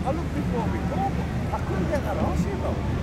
I looked before but I couldn't get that arse, you know.